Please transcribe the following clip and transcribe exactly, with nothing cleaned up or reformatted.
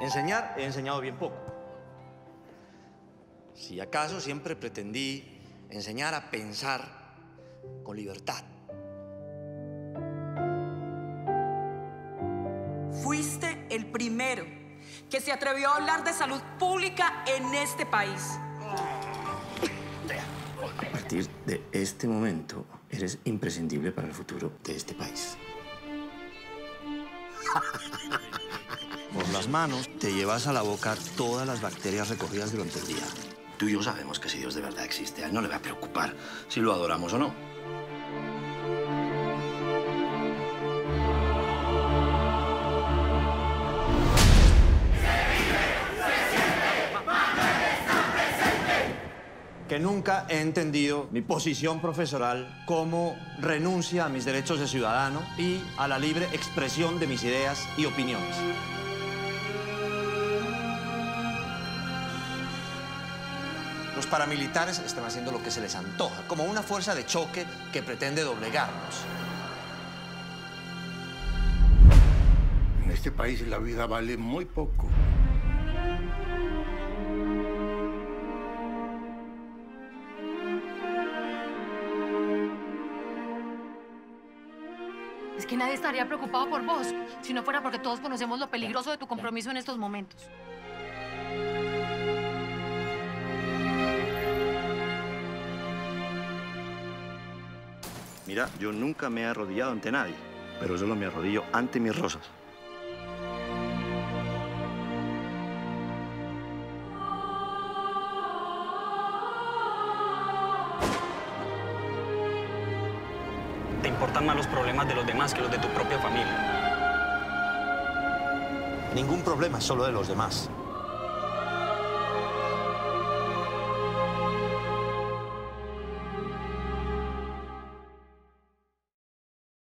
Enseñar, he enseñado bien poco. Si acaso siempre pretendí enseñar a pensar con libertad. Fuiste el primero que se atrevió a hablar de salud pública en este país. A partir de este momento, eres imprescindible para el futuro de este país. Por las manos te llevas a la boca todas las bacterias recogidas durante el día. Tú y yo sabemos que si Dios de verdad existe, a él no le va a preocupar si lo adoramos o no. Que nunca he entendido mi posición profesoral como renuncia a mis derechos de ciudadano y a la libre expresión de mis ideas y opiniones. Los paramilitares están haciendo lo que se les antoja, como una fuerza de choque que pretende doblegarnos. En este país la vida vale muy poco. Es que nadie estaría preocupado por vos, si no fuera porque todos conocemos lo peligroso de tu compromiso en estos momentos. Mira, yo nunca me he arrodillado ante nadie, pero solo me arrodillo ante mis rosas. Te importan más los problemas de los demás que los de tu propia familia. Ningún problema es solo de los demás.